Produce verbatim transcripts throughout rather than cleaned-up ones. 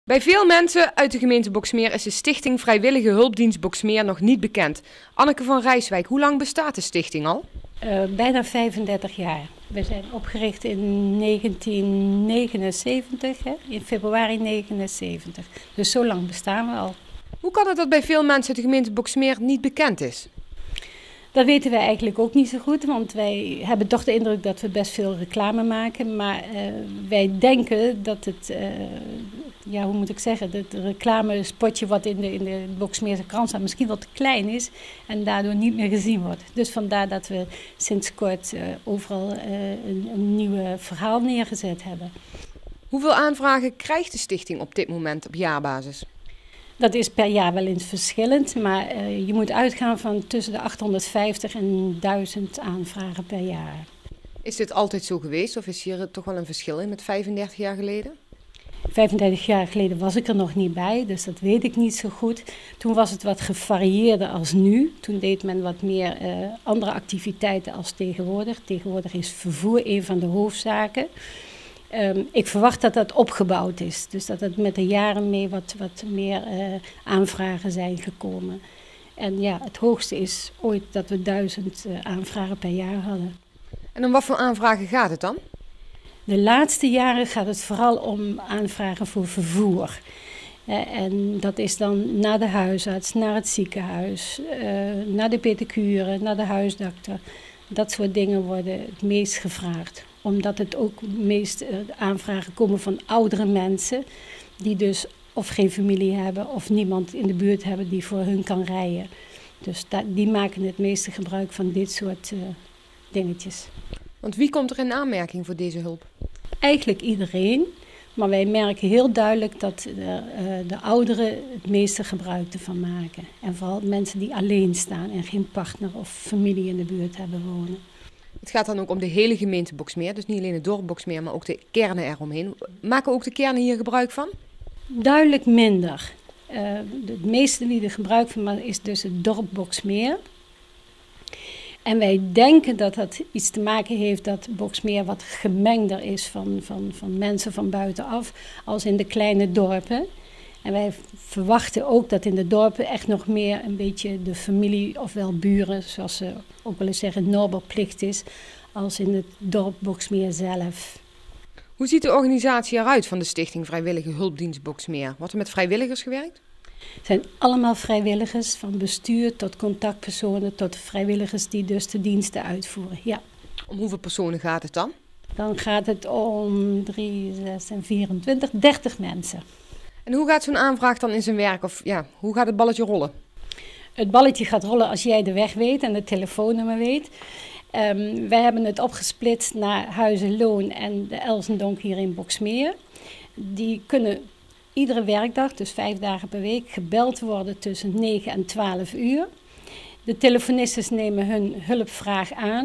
Bij veel mensen uit de gemeente Boxmeer is de stichting Vrijwillige Hulpdienst Boxmeer nog niet bekend. Anneke van Rijswijk, hoe lang bestaat de stichting al? Uh, bijna vijfendertig jaar. We zijn opgericht in negentien negenenzeventig, hè? In februari negenenzeventig. Dus zo lang bestaan we al. Hoe kan het dat bij veel mensen uit de gemeente Boxmeer niet bekend is? Dat weten wij eigenlijk ook niet zo goed, want wij hebben toch de indruk dat we best veel reclame maken. Maar uh, wij denken dat het, uh, ja, hoe moet ik zeggen, dat het reclamespotje wat in de, in de Boxmeerse krant staat misschien wat te klein is en daardoor niet meer gezien wordt. Dus vandaar dat we sinds kort uh, overal uh, een, een nieuw verhaal neergezet hebben. Hoeveel aanvragen krijgt de stichting op dit moment op jaarbasis? Dat is per jaar wel eens verschillend, maar uh, je moet uitgaan van tussen de achthonderdvijftig en duizend aanvragen per jaar. Is dit altijd zo geweest of is hier toch wel een verschil in met vijfendertig jaar geleden? vijfendertig jaar geleden was ik er nog niet bij, dus dat weet ik niet zo goed. Toen was het wat gevarieerder als nu. Toen deed men wat meer uh, andere activiteiten als tegenwoordig. Tegenwoordig is vervoer een van de hoofdzaken. Um, ik verwacht dat dat opgebouwd is. Dus dat het met de jaren mee wat, wat meer uh, aanvragen zijn gekomen. En ja, het hoogste is ooit dat we duizend uh, aanvragen per jaar hadden. En om wat voor aanvragen gaat het dan? De laatste jaren gaat het vooral om aanvragen voor vervoer. Uh, en dat is dan naar de huisarts, naar het ziekenhuis, uh, naar de pedicure, naar de huisdokter. Dat soort dingen worden het meest gevraagd. Omdat het ook meest uh, aanvragen komen van oudere mensen die dus of geen familie hebben of niemand in de buurt hebben die voor hun kan rijden. Dus da- die maken het meeste gebruik van dit soort uh, dingetjes. Want wie komt er in aanmerking voor deze hulp? Eigenlijk iedereen, maar wij merken heel duidelijk dat de, uh, de ouderen het meeste gebruik ervan maken. En vooral mensen die alleen staan en geen partner of familie in de buurt hebben wonen. Het gaat dan ook om de hele gemeente Boxmeer, dus niet alleen het dorp Boxmeer, maar ook de kernen eromheen. Maken ook de kernen hier gebruik van? Duidelijk minder. Uh, het meeste die er gebruik van maken is dus het dorp Boxmeer. En wij denken dat dat iets te maken heeft dat Boxmeer wat gemengder is van, van, van mensen van buitenaf als in de kleine dorpen. En wij verwachten ook dat in de dorpen echt nog meer een beetje de familie, ofwel buren, zoals ze ook wel eens zeggen, norbelplicht is, als in het dorp Boxmeer zelf. Hoe ziet de organisatie eruit van de Stichting Vrijwillige Hulpdienst Boxmeer? Wordt er met vrijwilligers gewerkt? Het zijn allemaal vrijwilligers, van bestuur tot contactpersonen tot vrijwilligers die dus de diensten uitvoeren. Ja. Om hoeveel personen gaat het dan? Dan gaat het om drie, zes en vierentwintig, dertig mensen. En hoe gaat zo'n aanvraag dan in zijn werk? Of ja, hoe gaat het balletje rollen? Het balletje gaat rollen als jij de weg weet en het telefoonnummer weet. Um, wij hebben het opgesplitst naar Huizenloon en de Elsendonk hier in Boxmeer. Die kunnen iedere werkdag, dus vijf dagen per week, gebeld worden tussen negen en twaalf uur. De telefonistes nemen hun hulpvraag aan.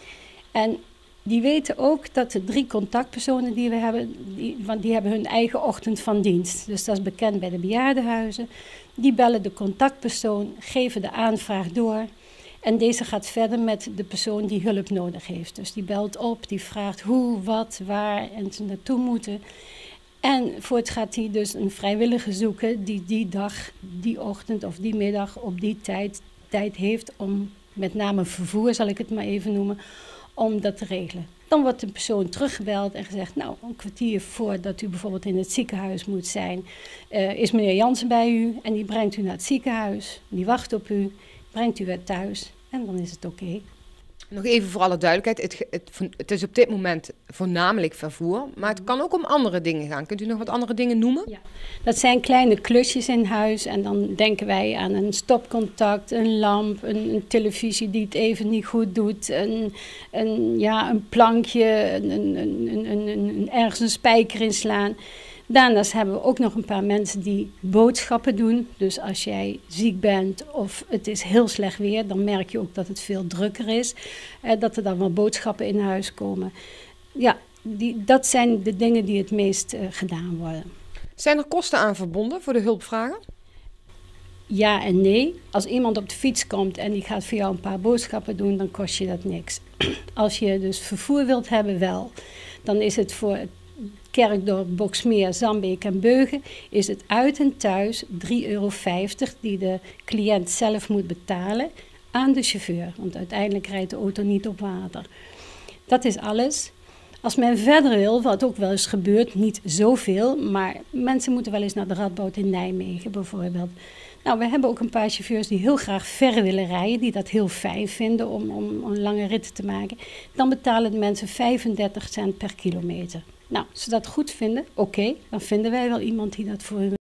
En die weten ook dat de drie contactpersonen die we hebben, die, want die hebben hun eigen ochtend van dienst. Dus dat is bekend bij de bejaardenhuizen. Die bellen de contactpersoon, geven de aanvraag door. En deze gaat verder met de persoon die hulp nodig heeft. Dus die belt op, die vraagt hoe, wat, waar en ze naartoe moeten. En voorts gaat hij dus een vrijwilliger zoeken die die dag, die ochtend of die middag op die tijd, tijd heeft om, met name vervoer zal ik het maar even noemen, om dat te regelen. Dan wordt de persoon teruggebeld en gezegd, nou, een kwartier voordat u bijvoorbeeld in het ziekenhuis moet zijn, uh, is meneer Jansen bij u en die brengt u naar het ziekenhuis. Die wacht op u, brengt u weer thuis en dan is het oké. Okay. Nog even voor alle duidelijkheid, het, het, het is op dit moment voornamelijk vervoer, maar het kan ook om andere dingen gaan. Kunt u nog wat andere dingen noemen? Ja. Dat zijn kleine klusjes in huis en dan denken wij aan een stopcontact, een lamp, een, een televisie die het even niet goed doet, een, een, ja, een plankje, een, een, een, een, een, ergens een spijker inslaan. Daarnaast hebben we ook nog een paar mensen die boodschappen doen. Dus als jij ziek bent of het is heel slecht weer, dan merk je ook dat het veel drukker is. Eh, dat er dan wel boodschappen in huis komen. Ja, die, dat zijn de dingen die het meest uh, gedaan worden. Zijn er kosten aan verbonden voor de hulpvragen? Ja en nee. Als iemand op de fiets komt en die gaat voor jou een paar boodschappen doen, dan kost je dat niks. Als je dus vervoer wilt hebben, wel. Dan is het voor Kerkdorp, Boxmeer, Zandbeek en Beugen is het uit en thuis drie euro vijftig die de cliënt zelf moet betalen aan de chauffeur. Want uiteindelijk rijdt de auto niet op water. Dat is alles. Als men verder wil, wat ook wel eens gebeurt, niet zoveel, maar mensen moeten wel eens naar de Radboud in Nijmegen bijvoorbeeld. Nou, we hebben ook een paar chauffeurs die heel graag ver willen rijden, die dat heel fijn vinden om, om, om lange ritten te maken. Dan betalen de mensen vijfendertig cent per kilometer. Nou, als ze dat goed vinden, oké, okay, dan vinden wij wel iemand die dat voor hun